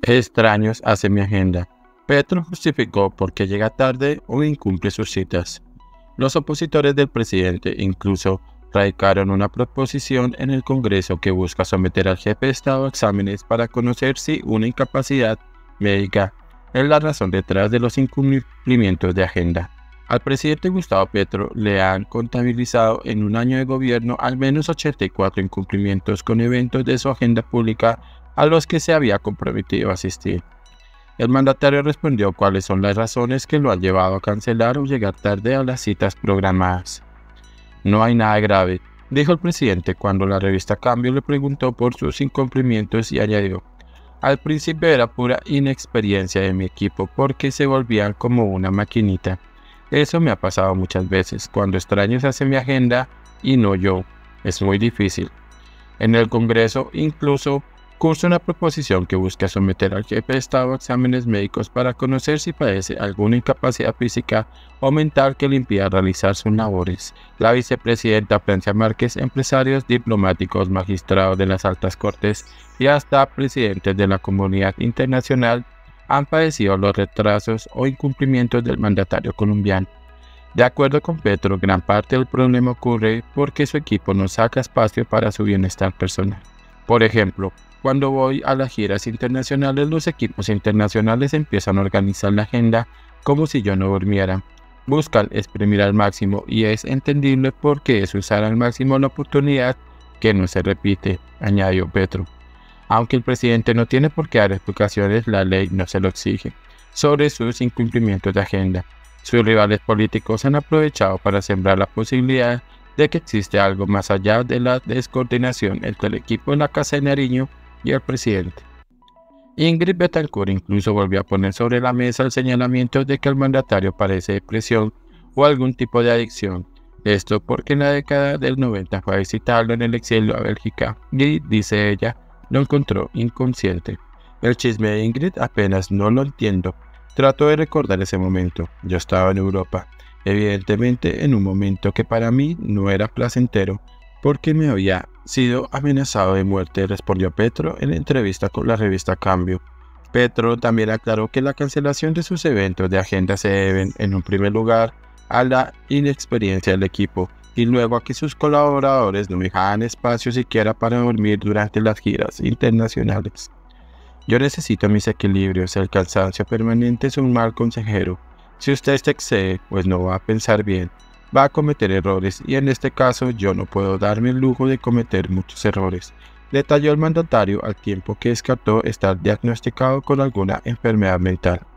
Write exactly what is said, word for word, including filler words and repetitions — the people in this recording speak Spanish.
Extraños hace mi agenda. Petro justificó por qué llega tarde o incumple sus citas. Los opositores del presidente incluso radicaron una proposición en el Congreso que busca someter al jefe de Estado a exámenes para conocer si una incapacidad médica es la razón detrás de los incumplimientos de agenda. Al presidente Gustavo Petro le han contabilizado en un año de gobierno al menos ochenta y cuatro incumplimientos con eventos de su agenda pública a los que se había comprometido a asistir. El mandatario respondió cuáles son las razones que lo han llevado a cancelar o llegar tarde a las citas programadas. No hay nada grave, dijo el presidente cuando la revista Cambio le preguntó por sus incumplimientos y añadió: al principio era pura inexperiencia de mi equipo porque se volvían como una maquinita. Eso me ha pasado muchas veces, cuando extraños hacen mi agenda y no yo. Es muy difícil. En el Congreso incluso cursa una proposición que busca someter al jefe de Estado a exámenes médicos para conocer si padece alguna incapacidad física o mental que le impida realizar sus labores. La vicepresidenta Francia Márquez, empresarios, diplomáticos, magistrados de las altas cortes y hasta presidentes de la comunidad internacional han padecido los retrasos o incumplimientos del mandatario colombiano. De acuerdo con Petro, gran parte del problema ocurre porque su equipo no saca espacio para su bienestar personal. Por ejemplo, cuando voy a las giras internacionales, los equipos internacionales empiezan a organizar la agenda como si yo no durmiera. Buscan exprimir al máximo y es entendible porque es usar al máximo la oportunidad que no se repite, añadió Petro. Aunque el presidente no tiene por qué dar explicaciones, la ley no se lo exige sobre sus incumplimientos de agenda. Sus rivales políticos han aprovechado para sembrar la posibilidad de que existe algo más allá de la descoordinación entre el equipo de la Casa de Nariño y el presidente. Ingrid Betancourt incluso volvió a poner sobre la mesa el señalamiento de que el mandatario padece depresión o algún tipo de adicción. Esto porque en la década del noventa fue a visitarlo en el exilio a Bélgica y, dice ella, lo encontró inconsciente. El chisme de Ingrid apenas no lo entiendo. Trato de recordar ese momento. Yo estaba en Europa, evidentemente en un momento que para mí no era placentero, porque me había sido amenazado de muerte, respondió Petro en entrevista con la revista Cambio. Petro también aclaró que la cancelación de sus eventos de agenda se deben, en un primer lugar, a la inexperiencia del equipo, y luego a que sus colaboradores no dejaban espacio siquiera para dormir durante las giras internacionales. Yo necesito mis equilibrios, el cansancio permanente es un mal consejero. Si usted se excede, pues no va a pensar bien, va a cometer errores y en este caso yo no puedo darme el lujo de cometer muchos errores, detalló el mandatario al tiempo que descartó estar diagnosticado con alguna enfermedad mental.